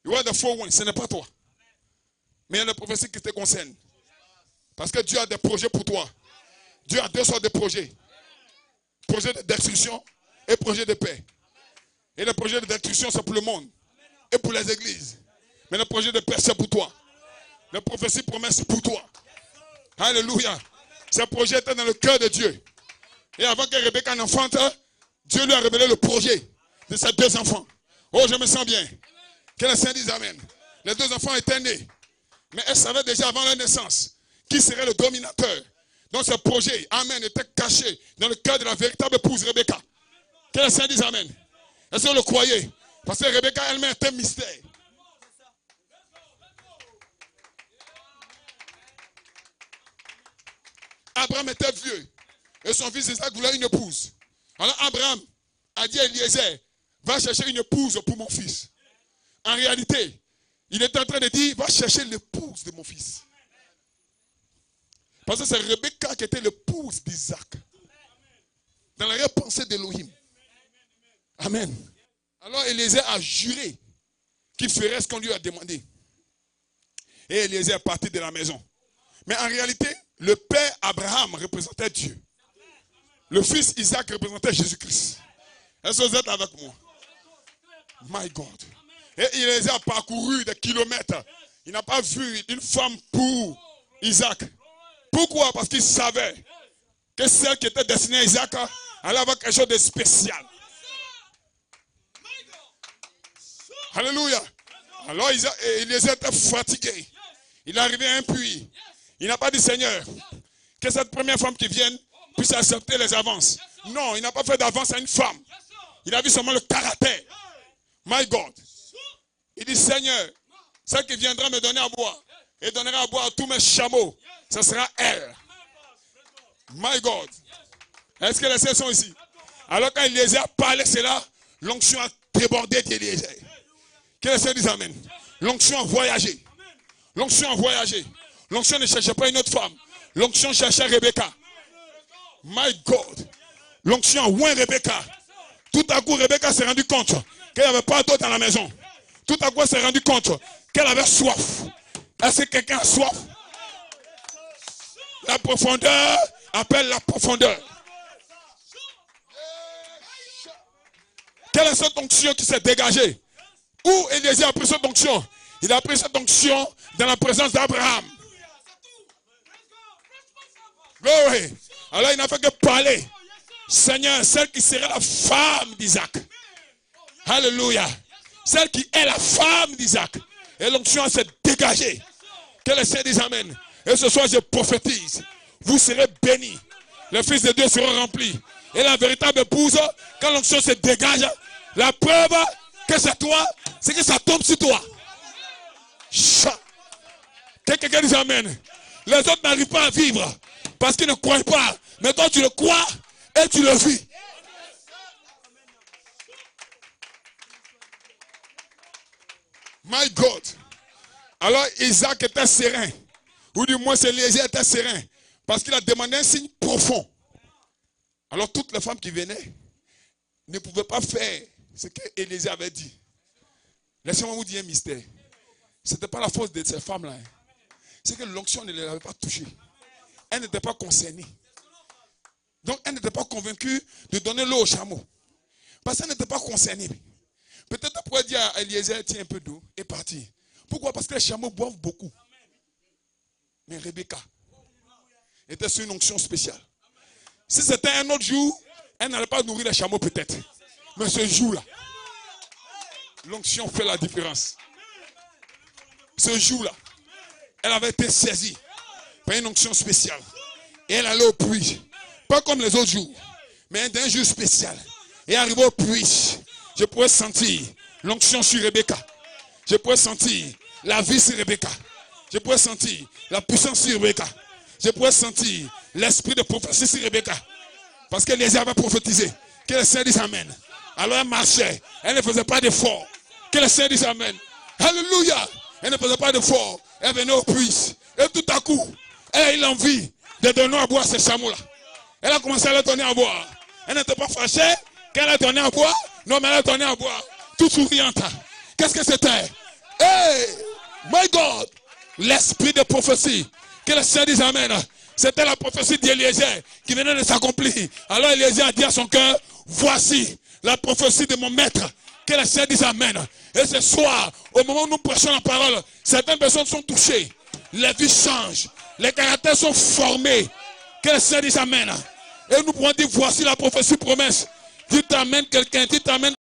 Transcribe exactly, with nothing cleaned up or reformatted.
You are the four one, ce n'est pas toi. Mais il y a des prophéties qui te concernent. Parce que Dieu a des projets pour toi. Dieu a deux sortes de projets. Projet de destruction et projet de paix. Et le projet de destruction, c'est pour le monde et pour les églises. Mais le projet de paix, c'est pour toi. La prophétie promet, c'est pour toi. Alléluia. Ce projet était dans le cœur de Dieu. Et avant que Rebecca n'enfante, Dieu lui a révélé le projet de ses deux enfants. Oh, je me sens bien. Que le Seigneur dise Amen. Les deux enfants étaient nés. Mais elle savait déjà avant leur naissance qui serait le dominateur. Donc ce projet, Amen, était caché dans le cœur de la véritable épouse Rebecca. Que le Seigneur dise Amen. Est-ce que vous le croyez? Parce que Rebecca elle-même était un mystère. Abraham était vieux. Et son fils Isaac voulait une épouse. Alors Abraham a dit à Eliezer, va chercher une épouse pour mon fils. En réalité, il était en train de dire, va chercher l'épouse de mon fils. Parce que c'est Rebecca qui était l'épouse d'Isaac. Dans la pensée d'Élohim. Amen. Alors Eliezer a juré qu'il ferait ce qu'on lui a demandé. Et Eliezer est parti de la maison. Mais en réalité, le père Abraham représentait Dieu. Le fils Isaac représentait Jésus-Christ. Est-ce que vous êtes avec moi? My God. Et Eliezer a parcouru des kilomètres. Il n'a pas vu une femme pour Isaac. Pourquoi? Parce qu'il savait que celle qui était destinée à Isaac allait avoir quelque chose de spécial. Alléluia. Alors Eliezer était fatigué. Il est arrivé à un puits. Il n'a pas dit Seigneur, que cette première femme qui vienne puisse accepter les avances. Non, il n'a pas fait d'avance à une femme. Il a vu seulement le caractère. My God. Il dit Seigneur, celle qui viendra me donner à boire et donnera à boire à tous mes chameaux, ce sera elle. My God. Est-ce que les sœurs sont ici? Alors quand Eliezer a parlé cela, l'onction a débordé d'Eliezer. Que les sœurs disent Amen. L'onction a voyagé. L'onction a voyagé. L'onction ne cherchait pas une autre femme. L'onction cherchait Rebecca. My God. L'onction a oint Rebecca. Tout à coup, Rebecca s'est rendu compte qu'il n'y avait pas d'eau dans la maison. Tout à coup, elle s'est rendu compte qu'elle avait soif. Est-ce que quelqu'un a soif? La profondeur appelle la profondeur. Quelle est cette onction qui s'est dégagée? Où Eliezer a pris cette onction? Il a pris cette onction dans la présence d'Abraham. Glory. Alors il n'a fait que parler. Seigneur, celle qui sera la femme d'Isaac. Alléluia. Celle qui est la femme d'Isaac. Et l'onction s'est dégagée. Que le Seigneur dise Amen. Et ce soir je prophétise. Vous serez bénis. Les fils de Dieu seront remplis. Et la véritable épouse, quand l'onction se dégage, la preuve que c'est toi, c'est que ça tombe sur toi. Que quelqu'un dise Amen. Les autres n'arrivent pas à vivre parce qu'ils ne croient pas. Mais toi tu le crois et tu le vis. My God. Alors Isaac était serein. Ou du moins Eliezer était serein. Parce qu'il a demandé un signe profond. Alors toutes les femmes qui venaient ne pouvaient pas faire ce que Eliezer avait dit. Laissez-moi vous dire un mystère. Ce n'était pas la force de ces femmes-là. C'est que l'onction ne les avait pas touchées. Elles n'étaient pas concernées. Donc elles n'étaient pas convaincues de donner l'eau au chameau. Parce qu'elles n'étaient pas concernées. Peut-être elle pourrait dire à Eliezer, tiens un peu d'eau et partir. Pourquoi? Parce que les chameaux boivent beaucoup. Mais Rebecca était sur une onction spéciale. Si c'était un autre jour, elle n'allait pas nourrir les chameaux peut-être. Mais ce jour-là, l'onction fait la différence. Ce jour-là, elle avait été saisie par une onction spéciale. Et elle allait au puits. Pas comme les autres jours, mais d'un jour spécial. Et arrivée au puits, je pourrais sentir l'onction sur Rebecca. Je pourrais sentir la vie sur Rebecca. Je pourrais sentir la puissance sur Rebecca. Je pourrais sentir l'esprit de prophétie sur Rebecca. Parce qu'elle les avait prophétisé. Que le Seigneur dise Amen. Alors elle marchait. Elle ne faisait pas d'effort. Que le Seigneur dise Amen. Alléluia. Elle ne faisait pas d'effort. Elle venait au puits. Et tout à coup, elle a eu l'envie de donner à boire à ces chameaux-là. Elle a commencé à leur donner à boire. Elle n'était pas fâchée qu'elle a donné à boire. Non, mais elle a donné à boire. Toute souriante. Qu'est-ce que c'était? My God. L'esprit de prophétie. Que le Seigneur dise Amen. C'était la prophétie d'Éliézer qui venait de s'accomplir. Alors Éliézer a dit à son cœur, voici la prophétie de mon maître. Que le Seigneur dise Amen. Et ce soir, au moment où nous prêchons la parole, certaines personnes sont touchées. Les vies changent. Les caractères sont formés. Que le Seigneur dise Amen. Et nous pouvons dire, voici la prophétie promesse. Dites Amen quelqu'un, dites Amen.